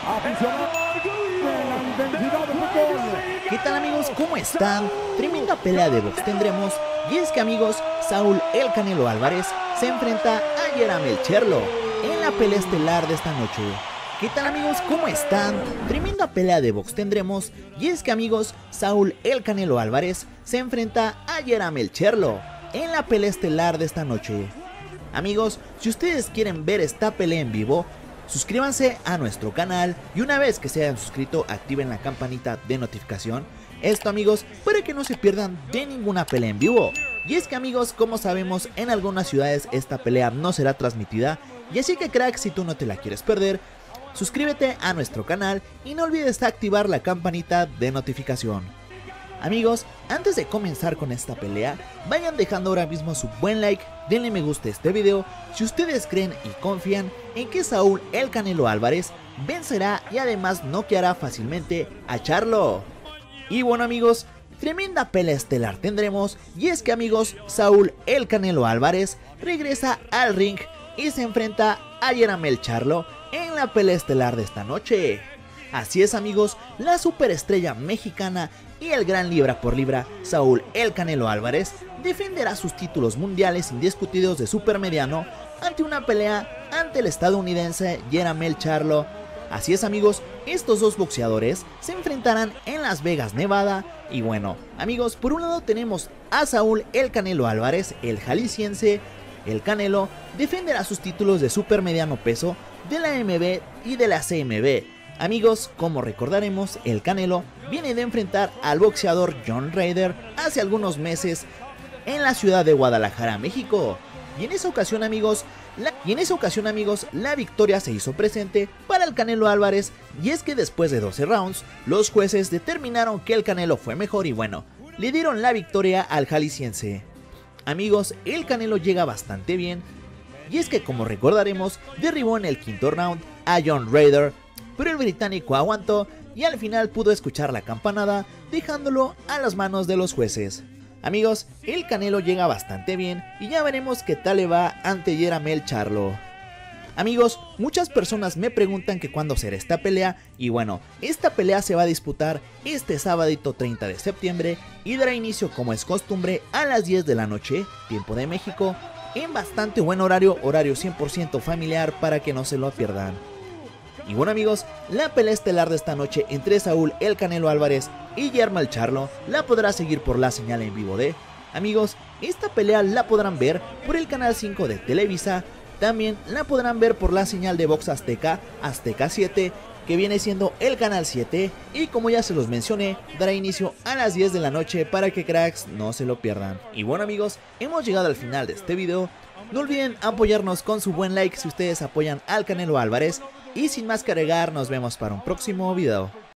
¿Qué tal amigos? ¿Cómo están? Tremenda pelea de box tendremos. Y es que amigos, Saúl El Canelo Álvarez se enfrenta a Yeramel Charlo en la pelea estelar de esta noche. ¿Qué tal amigos? ¿Cómo están? Tremenda pelea de box tendremos. Y es que amigos, Saúl El Canelo Álvarez se enfrenta a Yeramel Charlo en la pelea estelar de esta noche. Amigos, si ustedes quieren ver esta pelea en vivo, suscríbanse a nuestro canal y una vez que se hayan suscrito activen la campanita de notificación. Esto amigos, para que no se pierdan de ninguna pelea en vivo. Y es que amigos, como sabemos, en algunas ciudades esta pelea no será transmitida. Y así que crack, si tú no te la quieres perder, suscríbete a nuestro canal y no olvides activar la campanita de notificación. Amigos, antes de comenzar con esta pelea, vayan dejando ahora mismo su buen like, denle me gusta a este video si ustedes creen y confían en que Saúl El Canelo Álvarez vencerá y además noqueará fácilmente a Charlo. Y bueno amigos, tremenda pelea estelar tendremos, y es que amigos, Saúl El Canelo Álvarez regresa al ring y se enfrenta a Yeramel Charlo en la pelea estelar de esta noche. Así es amigos, la superestrella mexicana y el gran libra por libra Saúl El Canelo Álvarez defenderá sus títulos mundiales indiscutidos de supermediano ante una pelea ante el estadounidense Yeramel Charlo. Así es amigos, estos dos boxeadores se enfrentarán en Las Vegas, Nevada. Y bueno amigos, por un lado tenemos a Saúl El Canelo Álvarez, el jalisciense. El Canelo defenderá sus títulos de supermediano peso de la AMB y de la CMB. Amigos, como recordaremos, el Canelo viene de enfrentar al boxeador John Ryder hace algunos meses en la ciudad de Guadalajara, México. Y en esa ocasión amigos, la victoria se hizo presente para el Canelo Álvarez, y es que después de 12 rounds, los jueces determinaron que el Canelo fue mejor y bueno, le dieron la victoria al jalisciense. Amigos, el Canelo llega bastante bien, y es que como recordaremos, derribó en el quinto round a John Ryder, pero el británico aguantó y al final pudo escuchar la campanada, dejándolo a las manos de los jueces. Amigos, el Canelo llega bastante bien y ya veremos qué tal le va ante Yeramel Charlo. Amigos, muchas personas me preguntan que cuándo será esta pelea, y bueno, esta pelea se va a disputar este sábado 30 de septiembre y dará inicio como es costumbre a las 10 de la noche, tiempo de México, en bastante buen horario 100% familiar para que no se lo pierdan. Y bueno amigos, la pelea estelar de esta noche entre Saúl El Canelo Álvarez y Yeramel Charlo la podrá seguir por la señal en vivo de... Amigos, esta pelea la podrán ver por el canal 5 de Televisa, también la podrán ver por la señal de Box Azteca, Azteca 7, que viene siendo el canal 7, y como ya se los mencioné, dará inicio a las 10 de la noche para que cracks no se lo pierdan. Y bueno amigos, hemos llegado al final de este video. No olviden apoyarnos con su buen like si ustedes apoyan al Canelo Álvarez. Y sin más que agregar, nos vemos para un próximo video.